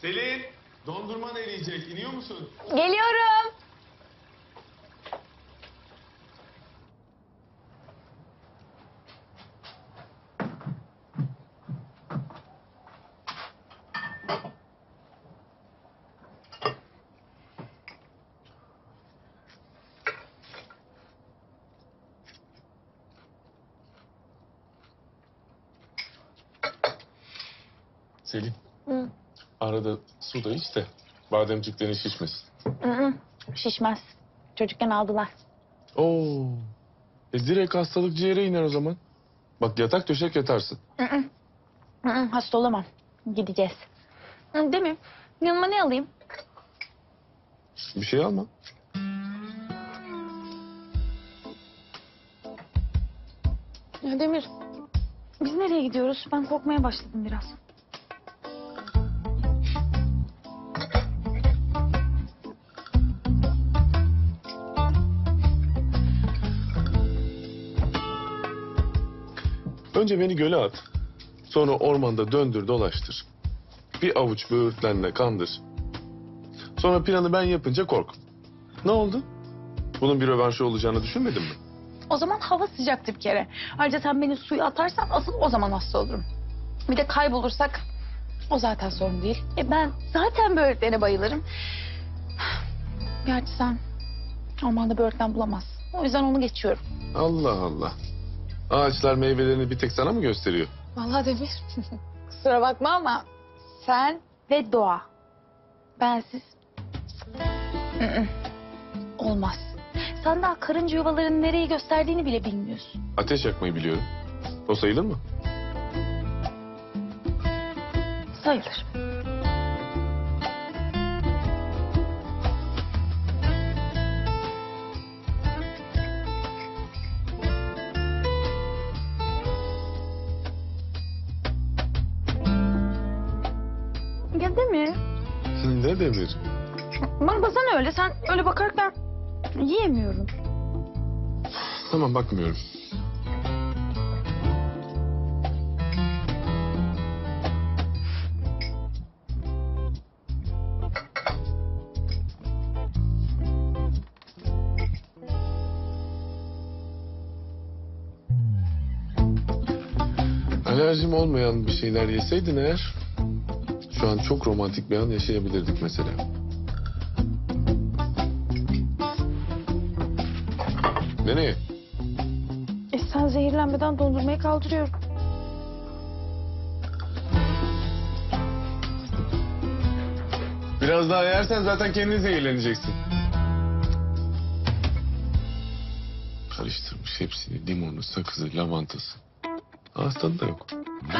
Selin, dondurman eriyecek. İniyor musun? Geliyorum. Selin, Hı. arada su da iç de bademciklerin şişmesin. Hı. Şişmez. Çocukken aldılar. Oo. Direkt hastalık ciğere iner o zaman. Bak yatak döşek yatarsın. Hasta olamam. Gideceğiz. Değil mi? Yanıma ne alayım? Bir şey alma. Ya Demir, biz nereye gidiyoruz? Ben korkmaya başladım biraz. Önce beni göle at. Sonra ormanda döndür dolaştır. Bir avuç böğürtlenle kandır. Sonra planı ben yapınca kork. Ne oldu? Bunun bir rövanşı olacağını düşünmedin mi? O zaman hava sıcaktı bir kere. Ayrıca sen beni suya atarsan asıl o zaman hasta olurum. Bir de kaybolursak o zaten sorun değil. Ben zaten böğürtlene bayılırım. Gerçi sen ormanda böğürtlen bulamazsın. O yüzden onu geçiyorum. Allah Allah. Ağaçlar meyvelerini bir tek sana mı gösteriyor? Vallahi Demir. Kusura bakma ama sen ve doğa. Bensiz. ı-ı, Olmaz. Sen daha karınca yuvalarının nereyi gösterdiğini bile bilmiyorsun. Ateş yakmayı biliyorum. O sayılır mı? Sayılır. Ya Demir. Ne demir? Bana baksana öyle. Sen öyle bakarken yiyemiyorum. Tamam bakmıyorum. Alerjim olmayan bir şeyler yeseydin eğer... ...şu an çok romantik bir an yaşayabilirdik mesela. Nereye? Sen zehirlenmeden dondurmayı kaldırıyorum. Biraz daha yersen zaten kendin zehirleneceksin. Karıştırmış hepsini. Limonu, sakızı, lavantası. Ağız tadı da yok.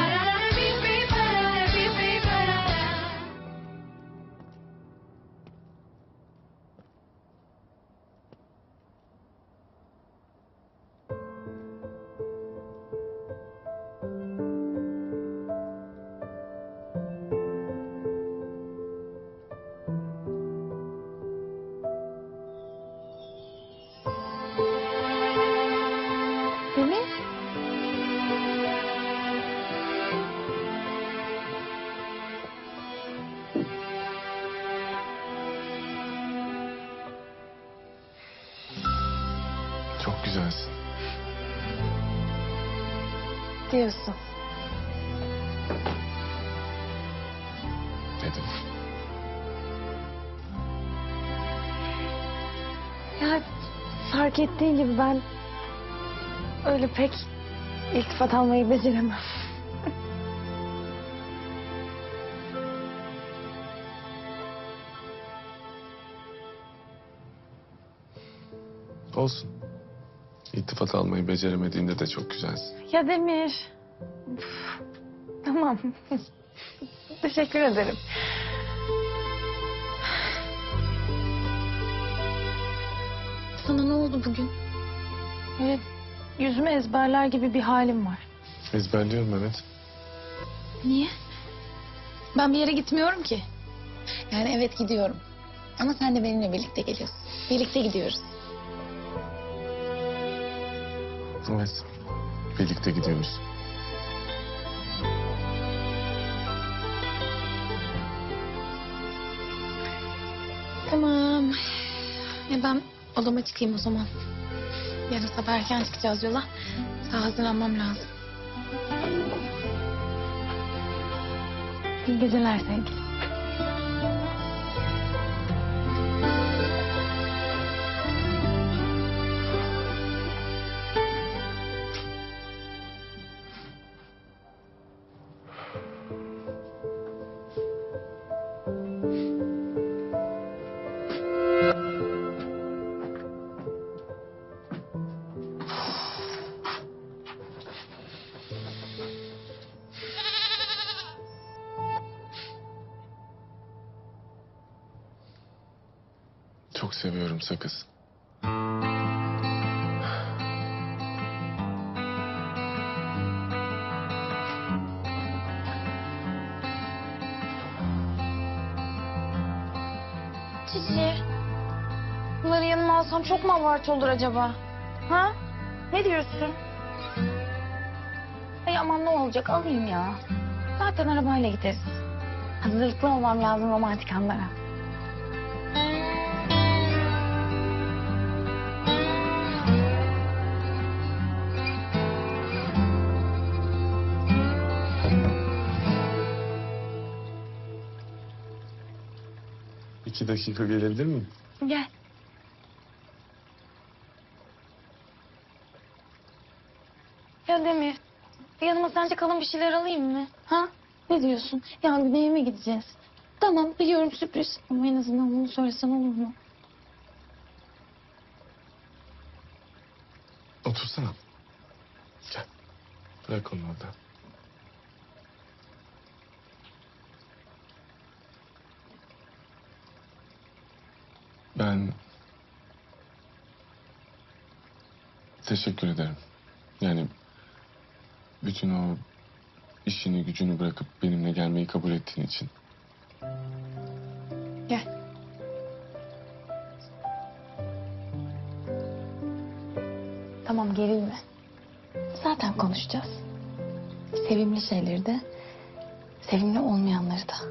Demir. Çok güzelsin. Diyorsun. Dedim. Ya fark ettiğin gibi ben öyle pek iltifat almayı beceremem. Olsun. İltifat almayı beceremediğinde de çok güzelsin. Ya Demir. Üf, tamam. Teşekkür ederim. Sana ne oldu bugün? Böyle yüzümü ezberler gibi bir halim var. Ezberliyorum evet. Niye? Ben bir yere gitmiyorum ki. Yani evet gidiyorum. Ama sen de benimle birlikte geliyorsun. Birlikte gidiyoruz. Evet. Birlikte gidiyoruz. ben odama çıkayım o zaman. Yarın sabah erken çıkacağız yola. Daha hazırlanmam lazım. İyi geceler sevgilim. Çok seviyorum sakız. Cici. Bunları yanıma alsam çok mu abartı olur acaba? Ha? Ne diyorsun? Ay aman ne olacak alayım ya. Zaten arabayla gideriz. Hazırlıklı olmam lazım romantik anlara. İki dakika gelebilir miyim? Gel. Ya Demir, yanıma sence kalın bir şeyler alayım mı? Ha? Ne diyorsun? Ya güneye mi gideceğiz? Tamam biliyorum sürpriz ama en azından bunu söylesen olur mu? Otursana. Gel. Bırak onu orada. Ben teşekkür ederim. Yani bütün o işini gücünü bırakıp benimle gelmeyi kabul ettiğin için. Gel. Tamam gerilme. Zaten konuşacağız. Sevimli şeyleri de, sevimli olmayanları da.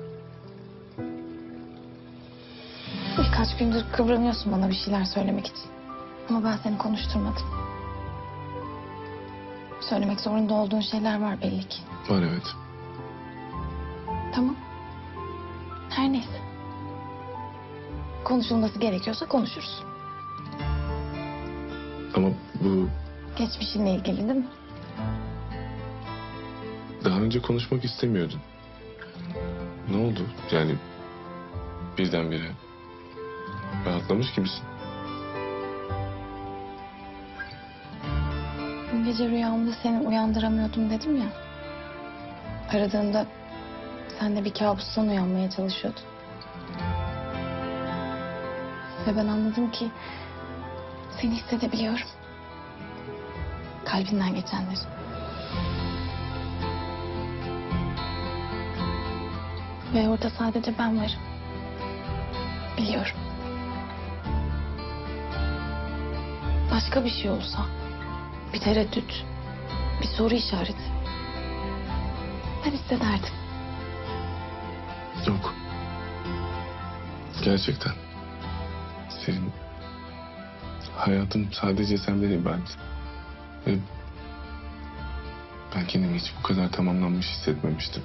Birkaç gündür kıvranıyorsun bana bir şeyler söylemek için. Ama ben seni konuşturmadım. Söylemek zorunda olduğun şeyler var belli ki. Var evet. Tamam. Her neyse. Konuşulması gerekiyorsa konuşuruz. Ama bu Geçmişinle ilgili değil mi? daha önce konuşmak istemiyordun. Ne oldu? Yani birdenbire rahatlamış gibisin. Dün gece rüyamda seni uyandıramıyordum dedim ya. Aradığında sen de bir kabustan uyanmaya çalışıyordun. Ve ben anladım ki seni hissedebiliyorum. Kalbinden geçenleri. Ve orada sadece ben varım. Biliyorum. Başka bir şey olsa, bir tereddüt, bir soru işareti. Ben hissederdim. Yok. Gerçekten. Senin hayatım sadece senden ibaret. Ve ben kendimi hiç bu kadar tamamlanmış hissetmemiştim.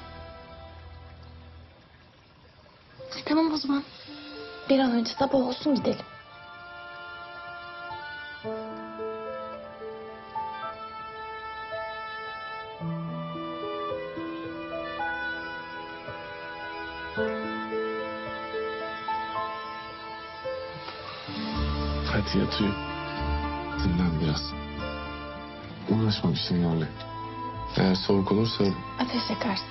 Tamam o zaman. Bir an önce sabah olsun gidelim. Hadi yat uyu. Dinlen biraz. Uğraşma bir şeylerle. Eğer soğuk olursa Ateş yakarsın.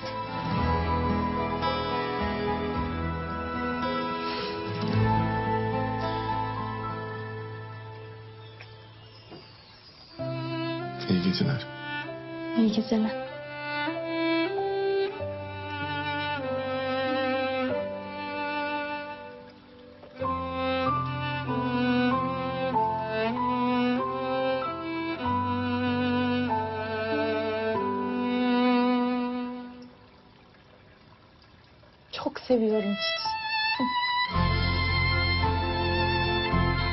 iyi geceler. İyi geceler. Çok seviyorum Çiçi.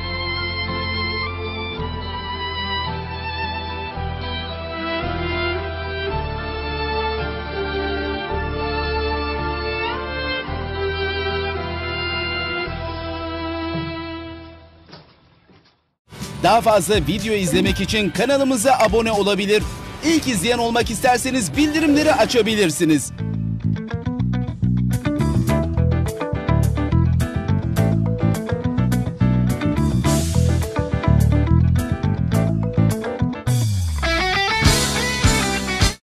Daha fazla video izlemek için kanalımıza abone olabilir. İlk izleyen olmak isterseniz bildirimleri açabilirsiniz.